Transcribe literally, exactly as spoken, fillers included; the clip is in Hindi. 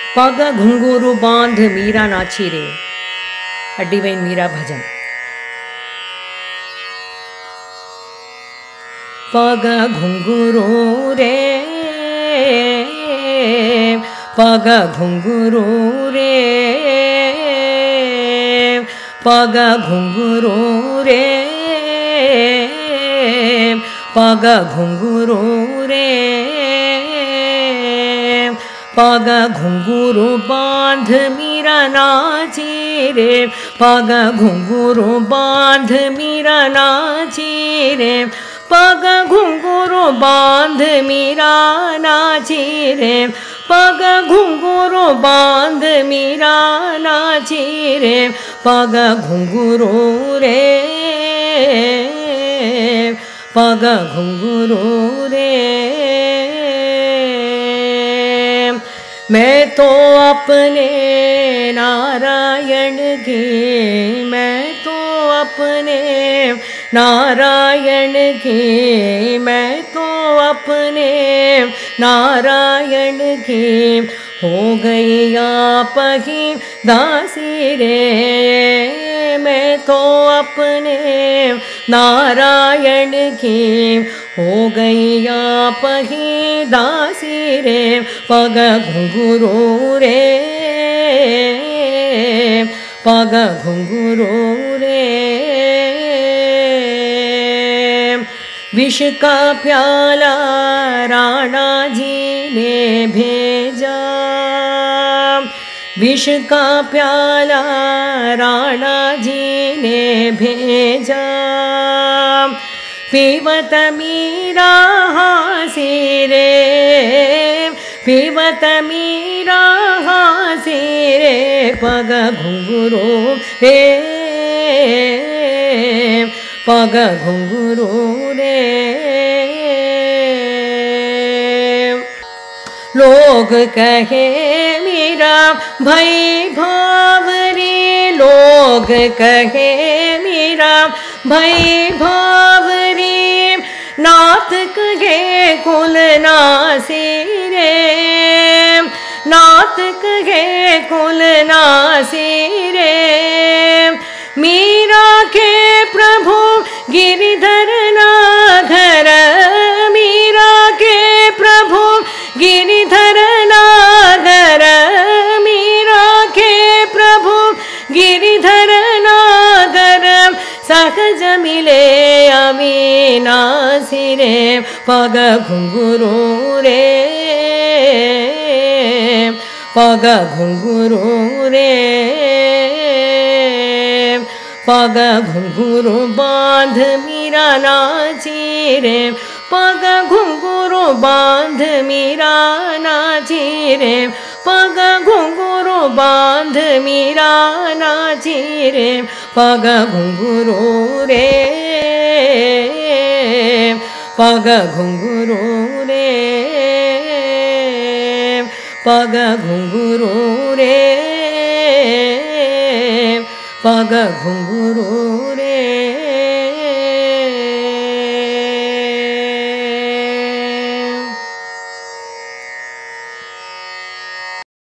पग घुंघरू बांध मीरा नाची रे, अड्डीबेन मीरा भजन। पग घुंघरू रे, पग घुंघरू रे, पग घुंघरू रे, पग घुंघरू रे, पग घुंघरू बांध मीरा नाची रे, पग घुंघरू बांध मीरा नाची रे, पग घुंघरू बांध मीरा नाची रे, पग घुंघरू बांध मीरा नाची रे, पग घुंघरू रे, पग घुंघरू रे। मैं तो अपने नारायण की, मैं तो अपने नारायण की, मैं तो अपने नारायण की हो गई आप ही दासी रे। मैं तो अपने नारायण की हो गई आप ही दासी रे, पग घुंघरू रे, पग घुंघरू रे। विष का प्याला राणा जी ने भेजा, विष का प्याला राणा जी ने भेजा, पीवत मीरा हासी रे, पीवत मीरा हासी रे, पग घुंघरू रे, पग घुंघरू रे। लोग कहे मीरा भई भावरी, लोग कहे मीरा भई भावरी, नाथ कहे कुल नासी रे, नाथ कहे कुल नासी रे। मीरा के प्रभु गिरिधर नागर, मीरा के प्रभु गिरिधर नागर, मीरा के प्रभु गिरिधर नागर, सहज मिले अविनाशी रे, पग घुंघरू रे, पग घुंघरू रे, पग घुंघरू बांध मीरा नाची रे, पग घुंघरू बांध मीरा नाची रे, पग घुंघरू बांध मीरा नाची रे, पग घुंघरू रे, पग घुंघरू रे, पग घुंघरू रे, पग घुंघरू रे।